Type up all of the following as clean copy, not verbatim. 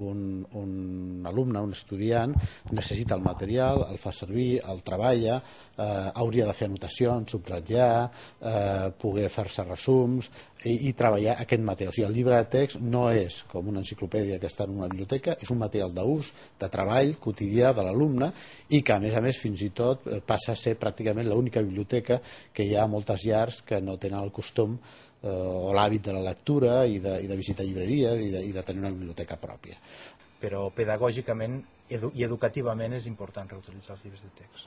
Un alumne, un estudiant, necessita el material, el fa servir, el treballa, hauria de fer anotacions, subratllar, poder fer-se resums i treballar aquest material. O sigui, el llibre de text no és com una enciclopèdia que està en una biblioteca, és un material d'ús, de treball quotidià de l'alumne i que, a més, fins i tot passa a ser pràcticament l'única biblioteca que hi ha a moltes llars que no tenen el costum o l'hàbit de la lectura i de visitar llibreries i de tenir una biblioteca pròpia. Però pedagògicament i educativament és important reutilitzar els llibres de text.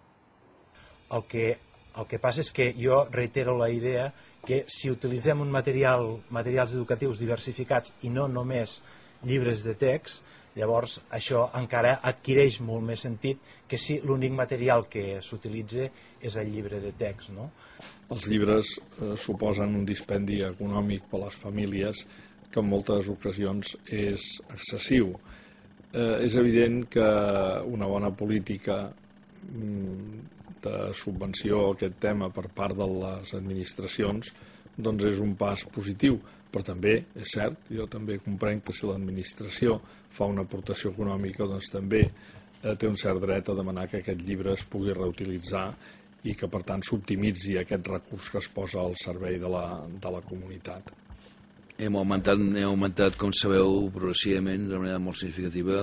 El que passa és que jo reitero la idea que si utilitzem materials educatius diversificats i no només llibres de text, llavors això encara adquireix molt més sentit que si l'únic material que s'utilitza és el llibre de text, no? Els llibres suposen un dispendi econòmic per a les famílies que en moltes ocasions és excessiu. És evident que una bona política de subvenció a aquest tema per part de les administracions doncs és un pas positiu, però també és cert, jo també comprenc que si l'administració fa una aportació econòmica doncs també té un cert dret a demanar que aquest llibre es pugui reutilitzar i que per tant s'optimitzi aquest recurs que es posa al servei de la comunitat. Hem augmentat, com sabeu, progressivament, de manera molt significativa,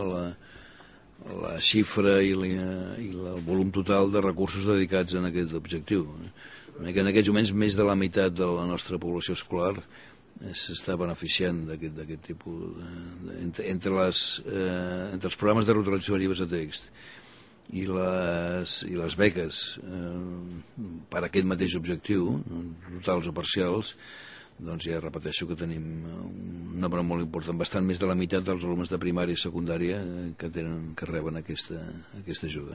la xifra i el volum total de recursos dedicats a aquest objectiu. En aquests moments, més de la meitat de la nostra població escolar s'està beneficiant d'aquest tipus. Entre els programes de reutilització de llibres de text i les beques per a aquest mateix objectiu, totals o parcials, doncs ja repeteixo que tenim un nombre molt important, bastant més de la meitat dels alumnes de primària i secundària que reben aquesta ajuda.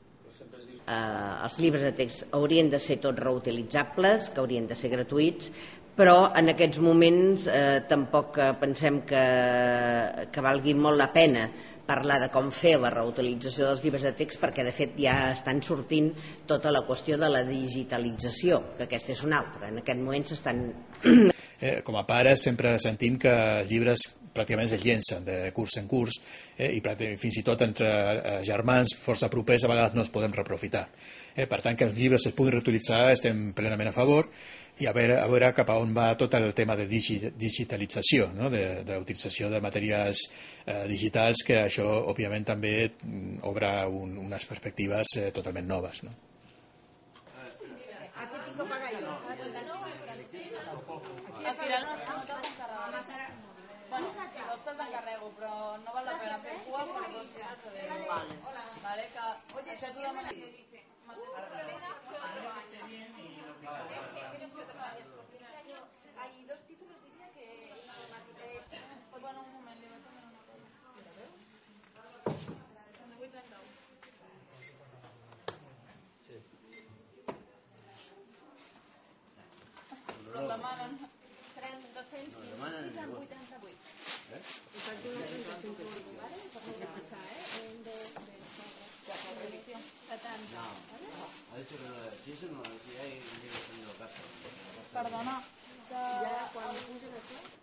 Els llibres de text haurien de ser tots reutilitzables, que haurien de ser gratuïts, però en aquests moments tampoc pensem que valgui molt la pena parlar de com fer la reutilització dels llibres de text, perquè de fet ja estan sortint tota la qüestió de la digitalització, que aquesta és una altra. En aquest moment s'estan... Com a pares sempre sentim que els llibres pràcticament es llencen de curs en curs i fins i tot entre germans força propers a vegades no els podem reaprofitar. Per tant, que els llibres es puguin reutilitzar estem plenament a favor i a veure cap a on va tot el tema de digitalització, no? D'utilització de materials digitals, que això òbviament també obre unes perspectives totalment noves, no? Bueno, si vols te'ls encarrego, però no val la pena fer cua per dos llibres de... Vale, que això t'ho demanem. Hay dos títulos, diría que una temática es... Bueno, un moment, li vaig donar una cosa. També vull 31. Sí. Però el demanen. 206 amb 88. I per dir una puntuació, ¿vale? Per no repassar, Un, dos, tres, quatre. La revisión. 70. No. Ha dicho que si eso no, si hay un libro en el caso. Perdona. Ya cuando puse eso...